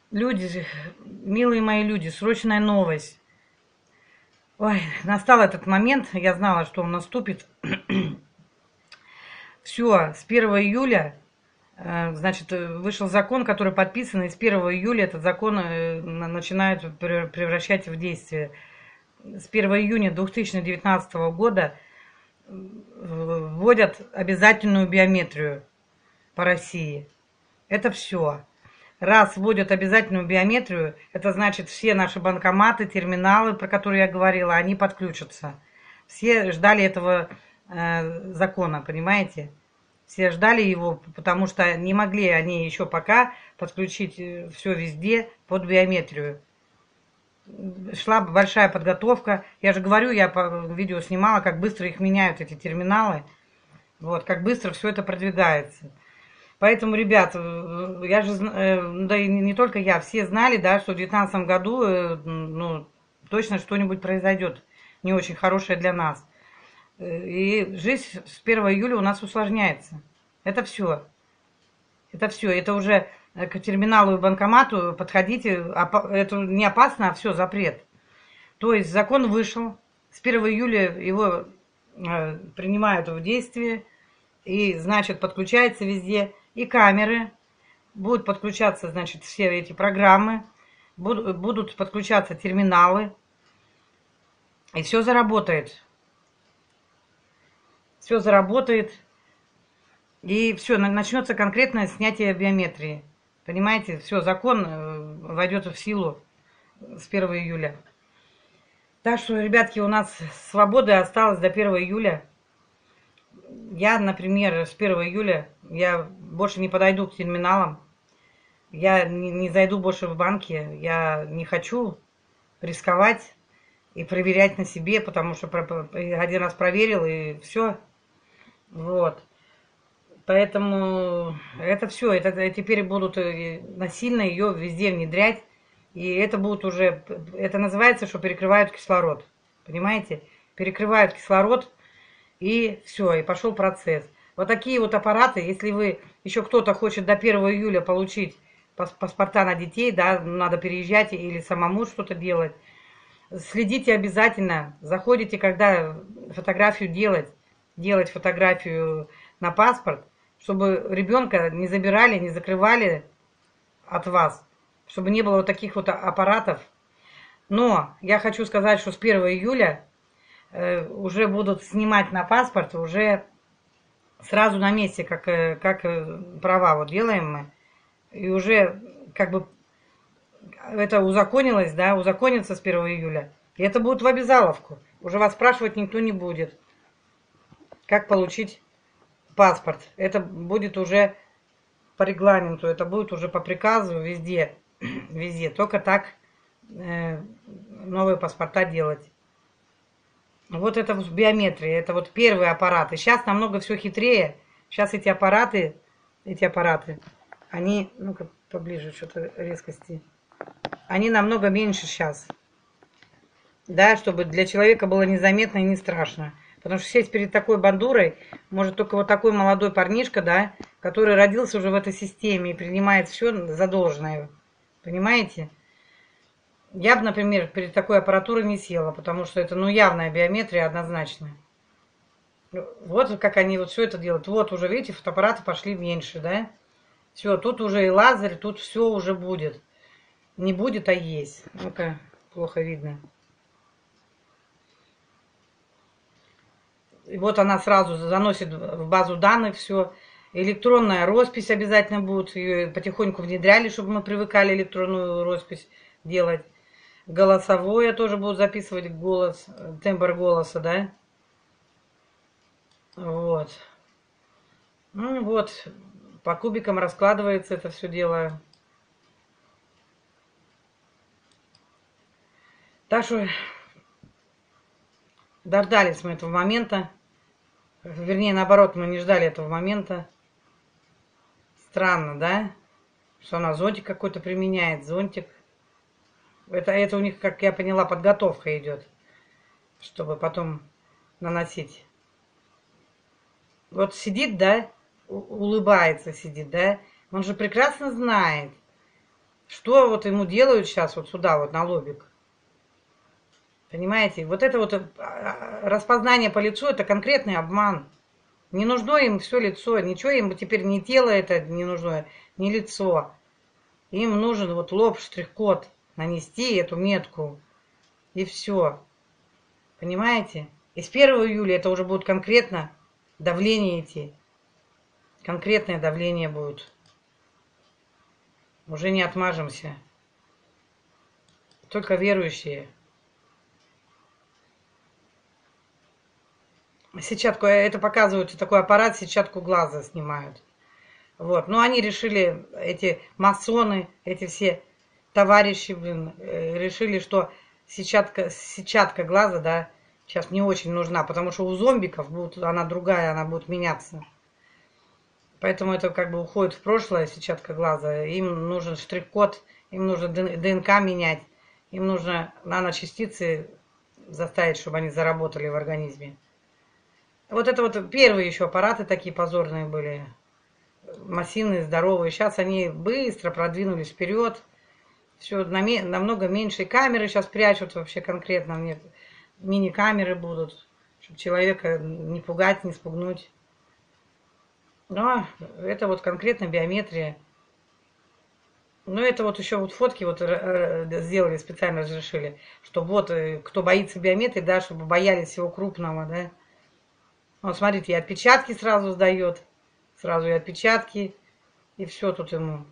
Люди, милые мои люди, срочная новость. Ой, настал этот момент, я знала, что он наступит. Все, с 1 июля, значит, вышел закон, который подписан, и с 1 июля этот закон начинают превращать в действие. С 1 июня 2019 года вводят обязательную биометрию по России. Это все. Раз вводят обязательную биометрию, это значит, все наши банкоматы, терминалы, про которые я говорила, они подключатся. Все ждали этого закона, понимаете? Все ждали его, потому что не могли они еще пока подключить все везде под биометрию. Шла большая подготовка. Я же говорю, я по видео снимала, как быстро их меняют, эти терминалы. Вот, как быстро все это продвигается. Поэтому, ребят, я же, да и не только я, все знали, да, что в 2019 году, ну, точно что-нибудь произойдет не очень хорошее для нас. И жизнь с 1 июля у нас усложняется. Это все. Это все. Это уже к терминалу и банкомату подходите. Это не опасно, а все, запрет. То есть закон вышел. С 1 июля его принимают в действие. И, значит, подключается везде. И камеры. Будут подключаться, значит, все эти программы. Будут подключаться терминалы. И все заработает. Все заработает. И все, начнется конкретное снятие биометрии. Понимаете, все, закон войдет в силу с 1 июля. Так что, ребятки, у нас свободы осталось до 1 июля. Я, например, с 1 июля я больше не подойду к терминалам. Я не зайду больше в банки. Я не хочу рисковать и проверять на себе, потому что один раз проверил и все. Вот. Поэтому это все, это теперь будут насильно ее везде внедрять. И это будут уже, это называется, что перекрывают кислород. Понимаете? Перекрывают кислород, и все, и пошел процесс. Вот такие вот аппараты, если вы, еще кто-то хочет до 1 июля получить паспорта на детей, да, надо переезжать или самому что-то делать. Следите обязательно, заходите, когда фотографию делать фотографию на паспорт, чтобы ребенка не забирали, не закрывали от вас, чтобы не было вот таких вот аппаратов. Но я хочу сказать, что с 1 июля уже будут снимать на паспорт уже сразу на месте, как права вот делаем мы. И уже как бы это узаконилось, да, узаконится с 1 июля. И это будет в обязаловку. Уже вас спрашивать никто не будет, как получить паспорт. Это будет уже по регламенту, это будет уже по приказу везде. Везде. Только так новые паспорта делать. Вот это вот биометрия, это вот первые аппараты. Сейчас намного все хитрее. Сейчас эти аппараты, они, ну-ка поближе, что-то резкости. Они намного меньше сейчас. Да, чтобы для человека было незаметно и не страшно. Потому что сесть перед такой бандурой может только вот такой молодой парнишка, да, который родился уже в этой системе и принимает все за должное. Понимаете? Я бы, например, перед такой аппаратурой не села, потому что это, ну, явная биометрия однозначно. Вот как они вот все это делают. Вот уже, видите, фотоаппараты пошли меньше, да? Все, тут уже и лазер, тут все уже будет. Не будет, а есть. Ну-ка, плохо видно. И вот она сразу заносит в базу данных все. Электронная роспись обязательно будет. Ее потихоньку внедряли, чтобы мы привыкали электронную роспись делать. Голосовое тоже будут записывать голос, тембр голоса, да? Вот. Ну вот, по кубикам раскладывается это все дело. Так что дождались мы этого момента. Вернее, наоборот, мы не ждали этого момента. Странно, да? Что она зонтик какой-то применяет, зонтик. Это у них, как я поняла, подготовка идет, чтобы потом наносить. Вот сидит, да, улыбается сидит, да. Он же прекрасно знает, Что вот ему делают сейчас вот сюда, вот на лобик? Понимаете? Вот это вот распознание по лицу, это конкретный обман. Не нужно им все лицо, ничего им теперь не тело это не нужно, не лицо. Им нужен вот лоб, штрих-код, нанести эту метку, и все. Понимаете? И с 1 июля это уже будет конкретно давление идти. Конкретное давление будет. Уже не отмажемся. Только верующие. Сетчатку, это показывают, такой аппарат, сетчатку глаза снимают. Вот. Но они решили, эти масоны, эти все товарищи, блин, решили, что сетчатка глаза, да, сейчас не очень нужна, потому что у зомбиков будет, она другая, она будет меняться. Поэтому это как бы уходит в прошлое, сетчатка глаза. Им нужен штрих-код, им нужно ДНК менять, им нужно наночастицы заставить, чтобы они заработали в организме. Вот это вот первые еще аппараты такие позорные были, массивные, здоровые. Сейчас они быстро продвинулись вперед. Все намного меньше. И камеры сейчас прячут вообще конкретно. Мне мини-камеры будут, чтобы человека не пугать, не спугнуть. Но это вот конкретно биометрия. Но это вот еще вот фотки вот сделали, специально разрешили, что вот кто боится биометрии, да, чтобы боялись всего крупного, да. Вот смотрите, и отпечатки сразу сдает. Сразу и отпечатки, и все тут ему.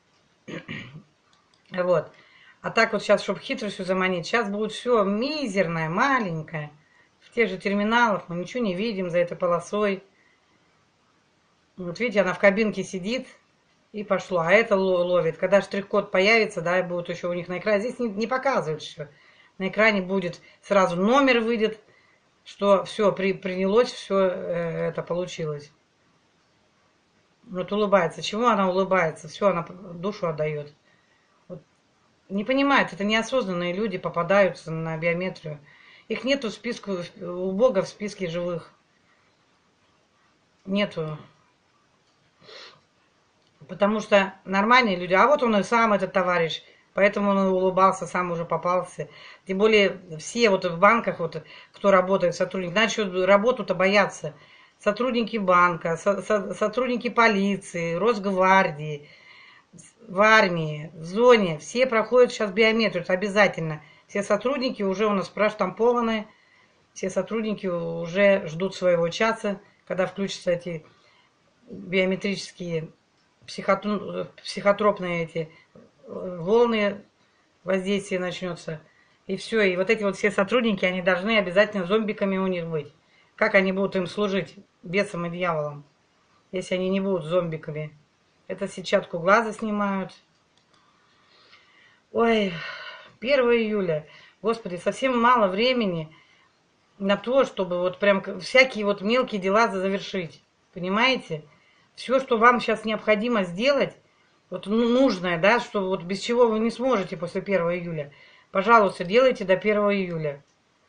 Вот. А так вот сейчас, чтобы хитростью заманить, сейчас будет все мизерное, маленькое. В тех же терминалах мы ничего не видим за этой полосой. Вот видите, она в кабинке сидит и пошло. А это ловит. Когда штрих-код появится, да, и будет еще у них на экране. Здесь не показывают еще. На экране будет сразу номер выйдет, что все принялось, все это получилось. Вот улыбается. Чего она улыбается? Все, она душу отдает. Вот. Не понимают, это неосознанные люди попадаются на биометрию. Их нету в списке, у Бога в списке живых. Нету. Потому что нормальные люди, а вот он и сам, этот товарищ, поэтому он и улыбался, сам уже попался. Тем более все вот в банках, вот, кто работает, сотрудники, начнут работу-то бояться. Сотрудники банка, сотрудники полиции, Росгвардии, в армии, в зоне, все проходят сейчас биометрию, это обязательно. Все сотрудники уже у нас проштампованы, все сотрудники уже ждут своего часа, когда включатся эти биометрические психотропные эти волны воздействия начнется. И все. И вот эти вот все сотрудники, они должны обязательно зомбиками у них быть. Как они будут им служить, бесам и дьяволам, если они не будут зомбиками? Это сетчатку глаза снимают. Ой, 1 июля. Господи, совсем мало времени на то, чтобы вот прям всякие вот мелкие дела завершить. Понимаете? Все, что вам сейчас необходимо сделать, вот нужное, да, что вот без чего вы не сможете после 1 июля, пожалуйста, делайте до 1 июля.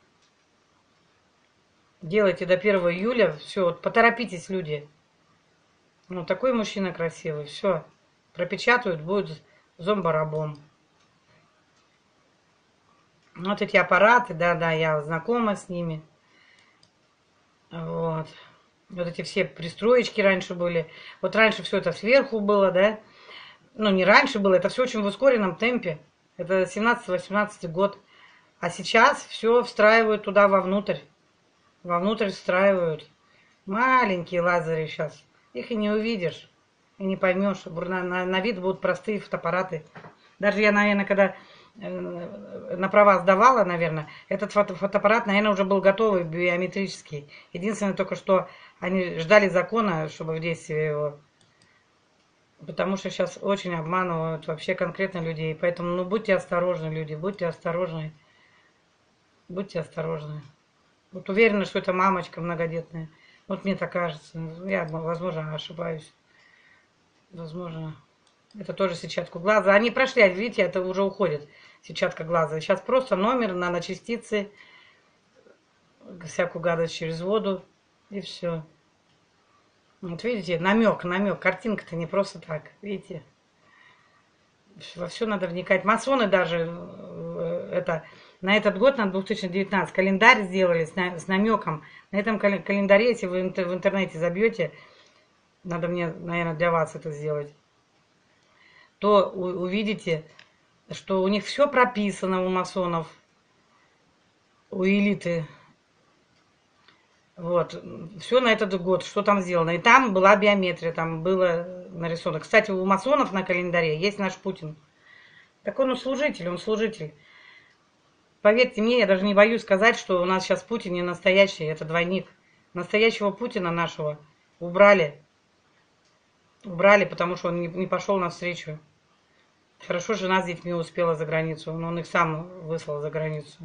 Делайте до 1 июля, все, вот поторопитесь, люди. Ну, такой мужчина красивый, все, пропечатают, будет зомбарабом. Вот эти аппараты, да, я знакома с ними. Вот. Вот эти все пристроечки раньше были. Вот раньше все это сверху было, да. Ну, не раньше было, это все очень в ускоренном темпе. Это 17-18 год. А сейчас все встраивают туда вовнутрь. Вовнутрь встраивают. Маленькие лазеры сейчас. Их и не увидишь. И не поймешь. На вид будут простые фотоаппараты. Даже я, наверное, когда на права сдавала, наверное, этот фотоаппарат, наверное, уже был готовый, биометрический. Единственное только, что они ждали закона, чтобы в действие его. Потому что сейчас очень обманывают вообще конкретно людей. Поэтому, ну, будьте осторожны, люди, будьте осторожны. Будьте осторожны. Вот уверена, что это мамочка многодетная. Вот мне так кажется. Я, возможно, ошибаюсь. Возможно. Это тоже сетчатку глаза. Они прошли, видите, это уже уходит. Сетчатка глаза. Сейчас просто номер, наночастицы, всякую гадость через воду, и все. Вот видите, намек. Картинка-то не просто так, видите. Во все надо вникать. Масоны даже это на этот год, на 2019, календарь сделали с намеком. На этом календаре, если вы в интернете забьете, надо мне, наверное, для вас это сделать, то увидите, что у них все прописано у масонов, у элиты. Вот, все на этот год, что там сделано. И там была биометрия, там было нарисовано. Кстати, у масонов на календаре есть наш Путин. Так он служитель, он служитель. Поверьте мне, я даже не боюсь сказать, что у нас сейчас Путин не настоящий, это двойник. Настоящего Путина нашего убрали. Убрали, потому что он не пошел навстречу. Хорошо, жена с детьми успела за границу, но он их сам выслал за границу.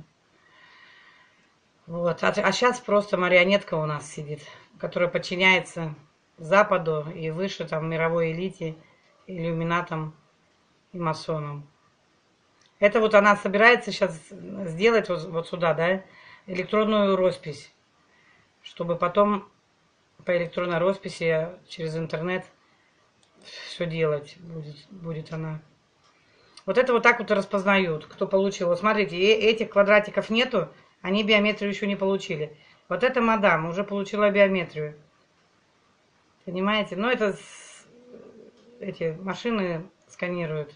Вот. А сейчас просто марионетка у нас сидит, которая подчиняется Западу и выше там мировой элите, иллюминатам и масонам. Это вот она собирается сейчас сделать вот сюда, да, электронную роспись, чтобы потом по электронной росписи через интернет все делать будет она. Вот это вот так вот и распознают, кто получил. Вот смотрите, этих квадратиков нету, они биометрию еще не получили. Вот эта мадам уже получила биометрию. Понимаете? Но это эти машины сканируют.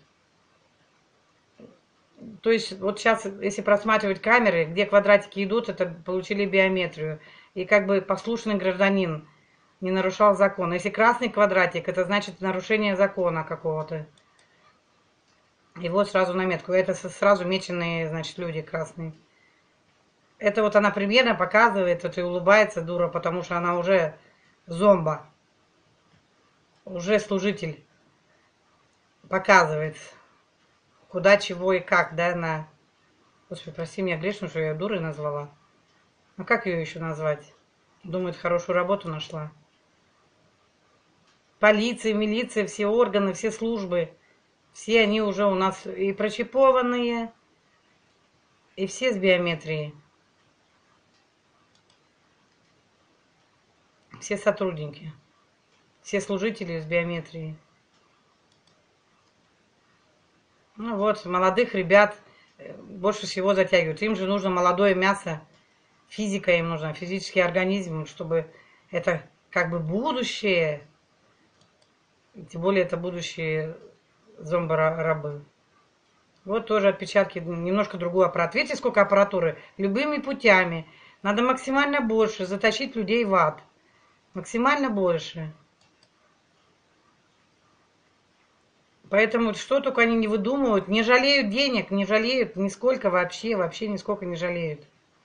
То есть вот сейчас, если просматривать камеры, где квадратики идут, это получили биометрию. И как бы послушный гражданин не нарушал закон. Если красный квадратик, это значит нарушение закона какого-то. И вот сразу на метку. Это сразу меченые, значит, люди красные. Это вот она примерно показывает, вот и улыбается дура, потому что она уже зомба. Уже служитель показывает, куда, чего и как, да, на... Господи, прости меня грешную, что я дурой назвала. А как ее еще назвать? Думает, хорошую работу нашла. Полиция, милиция, все органы, все службы, все они уже у нас и прочипованные, и все с биометрией. Все сотрудники, все служители с биометрией. Ну вот, молодых ребят больше всего затягивают. Им же нужно молодое мясо, физика им нужна, физический организм, чтобы это как бы будущее, тем более это будущие зомбо-рабы. Вот тоже отпечатки, немножко другой аппарат. Видите, сколько аппаратуры? Любыми путями. Надо максимально больше затащить людей в ад. Максимально больше. Поэтому что только они не выдумывают. Не жалеют денег, не жалеют нисколько вообще нисколько не жалеют.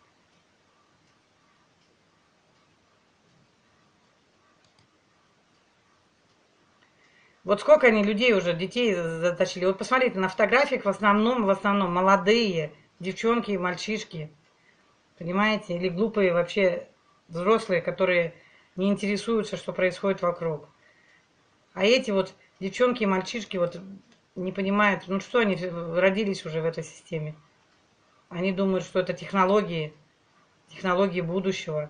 Вот сколько они людей уже, детей затащили. Вот посмотрите, на фотографиях в основном молодые девчонки и мальчишки. Понимаете? Или глупые вообще взрослые, которые не интересуются, что происходит вокруг. А эти вот девчонки и мальчишки вот не понимают, ну что они родились уже в этой системе. Они думают, что это технологии будущего.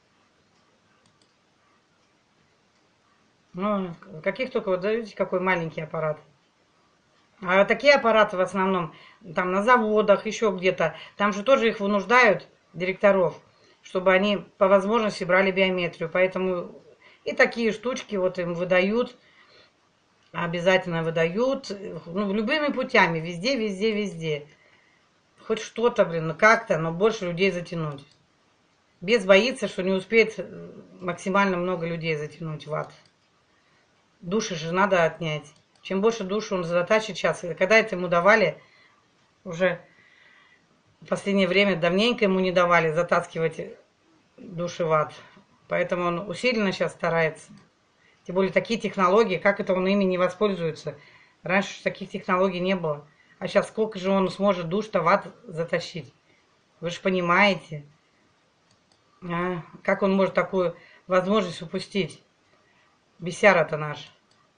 Ну, каких только, вот видите, какой маленький аппарат. А такие аппараты в основном там на заводах, еще где-то, там же тоже их вынуждают, директоров, чтобы они по возможности брали биометрию. Поэтому и такие штучки вот им выдают, обязательно выдают, ну, любыми путями, везде, везде, везде. Хоть что-то, блин, ну как-то, но больше людей затянуть. Без боится, что не успеет максимально много людей затянуть в ад. Души же надо отнять. Чем больше душу он затачит сейчас. Когда это ему давали, уже в последнее время давненько ему не давали затаскивать души в ад. Поэтому он усиленно сейчас старается. Тем более такие технологии, как это он ими не воспользуется. Раньше таких технологий не было. А сейчас сколько же он сможет душ-то в ад затащить? Вы же понимаете, как он может такую возможность упустить? Бесяра-то наш.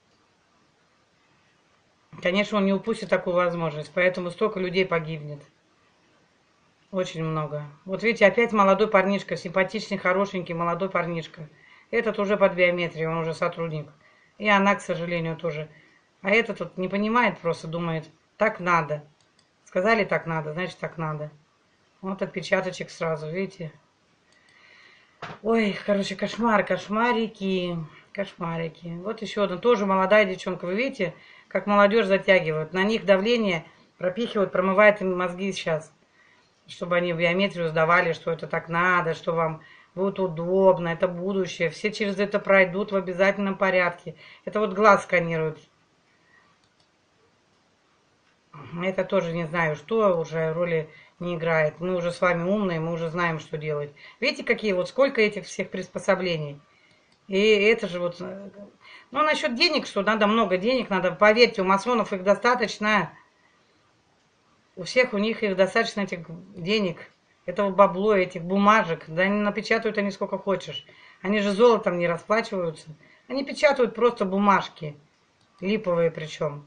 Конечно, он не упустит такую возможность, поэтому столько людей погибнет. Очень много. Вот видите, опять молодой парнишка, симпатичный, хорошенький молодой парнишка. Этот уже под биометрией, он уже сотрудник. И она, к сожалению, тоже А этот тут не понимает, просто думает, так надо. Сказали, так надо, значит, так надо. Вот отпечаточек сразу, видите? Ой, короче, кошмар, кошмарики, кошмарики. Вот еще одна, тоже молодая девчонка. Вы видите, как молодежь затягивают? На них давление пропихивают, промывает им мозги сейчас. Чтобы они биометрию сдавали, что это так надо, что вам будет удобно, это будущее. Все через это пройдут в обязательном порядке. Это вот глаз сканируют. Это тоже не знаю, что уже роли не играет. Мы уже с вами умные, мы уже знаем, что делать. Видите, какие вот сколько этих всех приспособлений. И это же вот... Ну, насчет денег, что надо много денег, надо, поверьте, у масонов их достаточно. У всех у них их достаточно этих денег, этого бабло, этих бумажек. Да они напечатают они сколько хочешь. Они же золотом не расплачиваются. Они печатают просто бумажки. Липовые причем.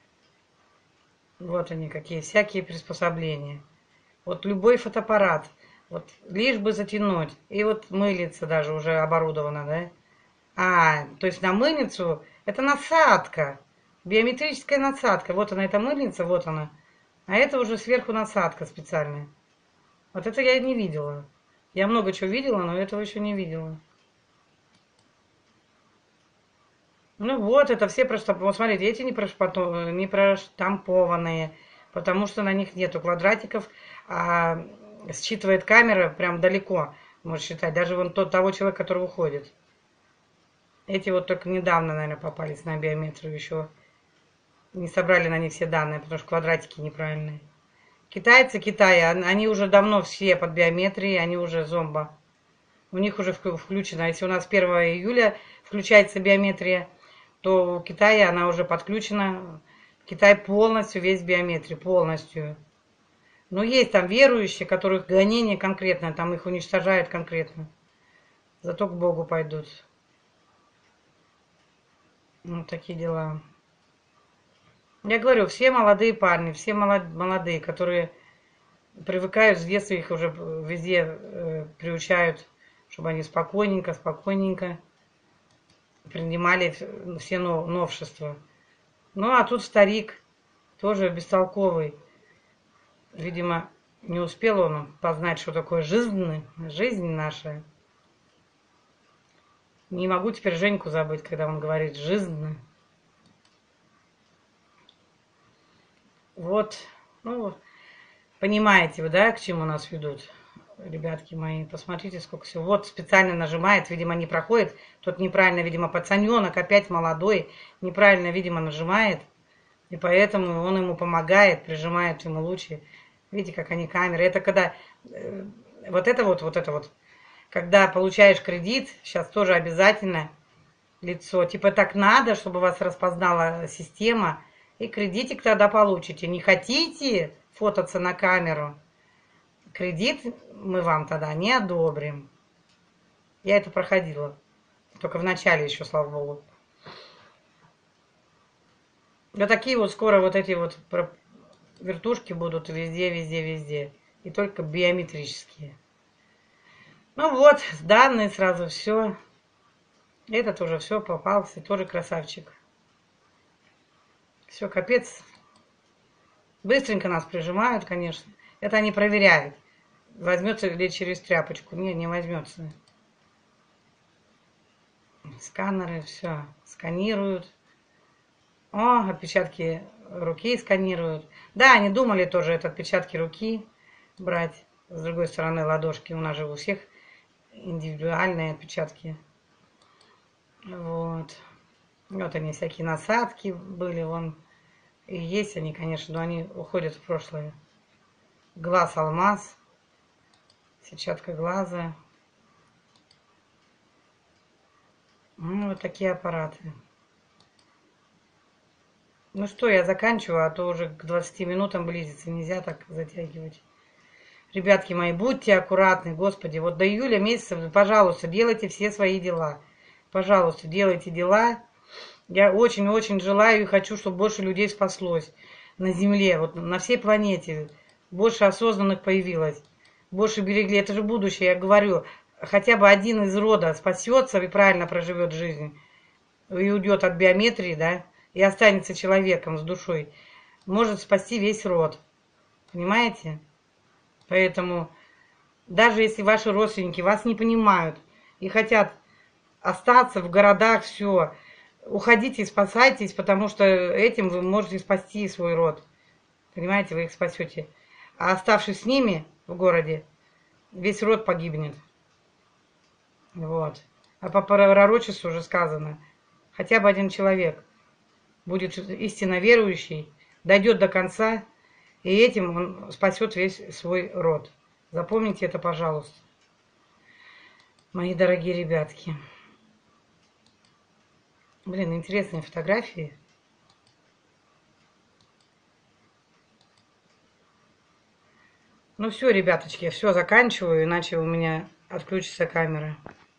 Вот они какие, всякие приспособления. Вот любой фотоаппарат, вот лишь бы затянуть. И вот мыльница даже уже оборудована, да? То есть на мыльницу, это насадка, биометрическая насадка. Вот она, эта мыльница, вот она. А это уже сверху насадка специальная. Вот это я не видела. Я много чего видела, но этого еще не видела. Ну вот, это все просто, вот смотрите, эти не проштампованные, потому что на них нету квадратиков, а считывает камера прям далеко, может считать, даже вон того человека, который уходит. Эти вот только недавно, наверное, попались на биометрию, еще не собрали на них все данные, потому что квадратики неправильные. Китайцы, Китая, они уже давно все под биометрией, они уже зомба. У них уже включено. Если у нас 1 июля включается биометрия, то у Китая она уже подключена. Китай полностью весь в биометрии, полностью. Но есть там верующие, которых гонение конкретно, там их уничтожают конкретно. Зато к Богу пойдут. Вот такие дела. Я говорю, все молодые парни, все молодые, которые привыкают с детства, их уже везде приучают, чтобы они спокойненько принимали все новшества. Ну, а тут старик, тоже бестолковый. Видимо, не успел он познать, что такое жизнь наша. Не могу теперь Женьку забыть, когда он говорит «жизнь». Вот, ну, понимаете вы, да, к чему нас ведут, ребятки мои. Посмотрите, сколько всего. Вот специально нажимает, видимо, не проходит. Тот неправильно, видимо, пацаненок, опять молодой, неправильно, видимо, нажимает. И поэтому он ему помогает, прижимает ему лучи. Видите, как они камеры. Это когда, вот это вот, когда получаешь кредит, сейчас тоже обязательно лицо. Типа так надо, чтобы вас распознала система. И кредитик тогда получите. Не хотите фототься на камеру? Кредит мы вам тогда не одобрим. Я это проходила. Только в начале еще, слава богу. Да такие вот скоро вот эти вот вертушки будут везде. И только биометрические. Ну вот, данные сразу все. Этот уже все попался, тоже красавчик. Все, капец. Быстренько нас прижимают, конечно. Это они проверяют. Возьмется ли через тряпочку. Не возьмется. Сканеры, все. Сканируют. О, отпечатки руки сканируют. Да, они думали тоже это отпечатки руки брать. С другой стороны ладошки. У нас же у всех индивидуальные отпечатки. Вот. Вот они, всякие насадки были, вон. И есть они, конечно, но они уходят в прошлое. Глаз алмаз. Сетчатка глаза. Ну, вот такие аппараты. Ну что, я заканчиваю, а то уже к 20 минутам близится. Нельзя так затягивать. Ребятки мои, будьте аккуратны, господи. Вот до июля месяца, пожалуйста, делайте все свои дела. Пожалуйста, делайте дела. Я очень-очень желаю и хочу, чтобы больше людей спаслось на Земле, вот на всей планете. Больше осознанных появилось. Больше берегли. Это же будущее, я говорю. Хотя бы один из рода спасется и правильно проживет жизнь. И уйдет от биометрии, да. и останется человеком с душой, может спасти весь род. Понимаете? Поэтому даже если ваши родственники вас не понимают и хотят остаться в городах, все, уходите и спасайтесь, потому что этим вы можете спасти свой род. Понимаете, вы их спасете. А оставшись с ними в городе, весь род погибнет. Вот. А по пророчеству уже сказано, хотя бы один человек будет истинно верующий, дойдет до конца, и этим он спасет весь свой род. Запомните это, пожалуйста, мои дорогие ребятки. Блин, интересные фотографии. Ну все, ребяточки, все, заканчиваю, иначе у меня отключится камера.